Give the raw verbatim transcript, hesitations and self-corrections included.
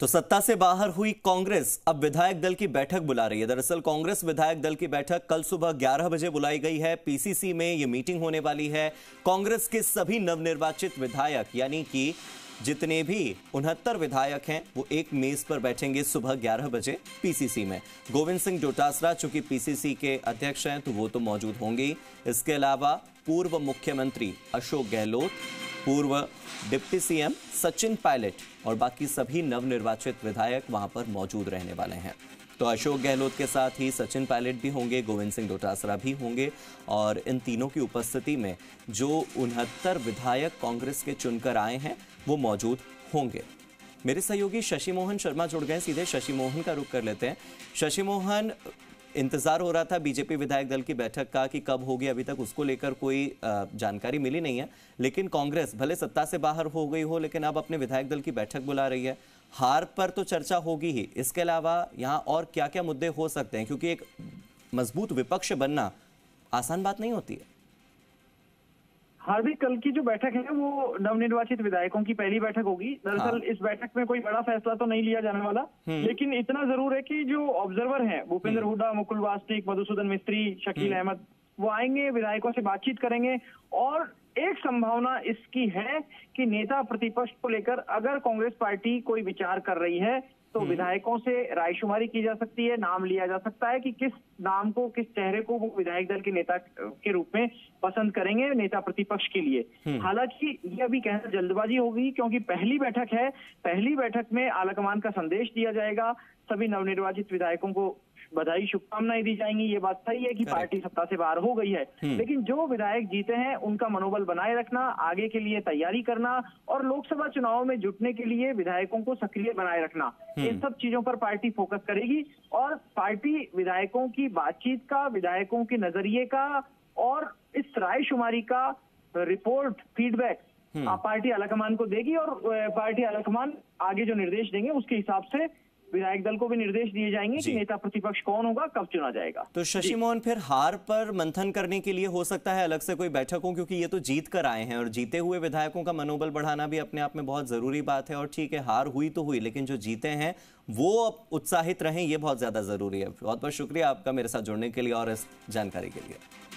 तो सत्ता से बाहर हुई कांग्रेस अब विधायक दल की बैठक बुला रही है। दरअसल कांग्रेस विधायक दल की बैठक कल सुबह ग्यारह बजे बुलाई गई है। पीसीसी में ये मीटिंग होने वाली है। कांग्रेस के सभी नवनिर्वाचित विधायक यानी कि जितने भी उनहत्तर विधायक हैं वो एक मेज पर बैठेंगे सुबह ग्यारह बजे पीसीसी में। गोविंद सिंह डोटासरा चूंकि पीसीसी के अध्यक्ष हैं तो वो तो मौजूद होंगे ही। इसके अलावा पूर्व मुख्यमंत्री अशोक गहलोत, पूर्व डिप्टी सीएम सचिन पायलट और बाकी सभी नवनिर्वाचित विधायक वहां पर मौजूद रहने वाले हैं। तो अशोक गहलोत के साथ ही सचिन पायलट भी होंगे, गोविंद सिंह डोटासरा भी होंगे और इन तीनों की उपस्थिति में जो उनहत्तर विधायक कांग्रेस के चुनकर आए हैं वो मौजूद होंगे। मेरे सहयोगी शशि मोहन शर्मा जुड़ गए, सीधे शशि मोहन का रुख कर लेते हैं। शशि मोहन, इंतजार हो रहा था बीजेपी विधायक दल की बैठक का कि कब होगी, अभी तक उसको लेकर कोई जानकारी मिली नहीं है। लेकिन कांग्रेस भले सत्ता से बाहर हो गई हो लेकिन अब अपने विधायक दल की बैठक बुला रही है। हार पर तो चर्चा होगी ही, इसके अलावा यहाँ और क्या क्या मुद्दे हो सकते हैं, क्योंकि एक मजबूत विपक्ष बनना आसान बात नहीं होती है। हार्दिक, कल की जो बैठक है वो नवनिर्वाचित विधायकों की पहली बैठक होगी। दरअसल हाँ। इस बैठक में कोई बड़ा फैसला तो नहीं लिया जाने वाला, लेकिन इतना जरूर है कि जो ऑब्जर्वर हैं भूपेंद्र हुड्डा, मुकुल वासनिक, मधुसूदन मिस्त्री, शकील अहमद, वो आएंगे, विधायकों से बातचीत करेंगे। और एक संभावना इसकी है कि नेता प्रतिपक्ष को लेकर अगर कांग्रेस पार्टी कोई विचार कर रही है तो विधायकों से रायशुमारी की जा सकती है, नाम लिया जा सकता है कि किस नाम को, किस चेहरे को वो विधायक दल के नेता के रूप में पसंद करेंगे नेता प्रतिपक्ष के लिए। हालांकि ये अभी कहना जल्दबाजी होगी क्योंकि पहली बैठक है। पहली बैठक में आलाकमान का संदेश दिया जाएगा, सभी नवनिर्वाचित विधायकों को बधाई, शुभकामनाएं दी जाएंगी। ये बात सही है कि पार्टी सत्ता से बाहर हो गई है, लेकिन जो विधायक जीते हैं उनका मनोबल बनाए रखना, आगे के लिए तैयारी करना और लोकसभा चुनाव में जुटने के लिए विधायकों को सक्रिय बनाए रखना, इन सब चीजों पर पार्टी फोकस करेगी। और पार्टी विधायकों की बातचीत का, विधायकों के नजरिए का और इस रायशुमारी का रिपोर्ट, फीडबैक पार्टी आलाकमान को देगी और पार्टी आलाकमान आगे जो निर्देश देंगे उसके हिसाब से विधायक दल को भी निर्देश दिए जाएंगे कि नेता प्रतिपक्ष कौन होगा, कब चुना जाएगा। तो शशि मोहन, फिर हार पर मंथन करने के लिए हो सकता है अलग से कोई बैठक हो, क्योंकि ये तो जीत कर आए हैं और जीते हुए विधायकों का मनोबल बढ़ाना भी अपने आप में बहुत जरूरी बात है। और ठीक है, हार हुई तो हुई, लेकिन जो जीते हैं वो उत्साहित रहें, ये बहुत ज्यादा जरूरी है। बहुत बहुत शुक्रिया आपका मेरे साथ जुड़ने के लिए और इस जानकारी के लिए।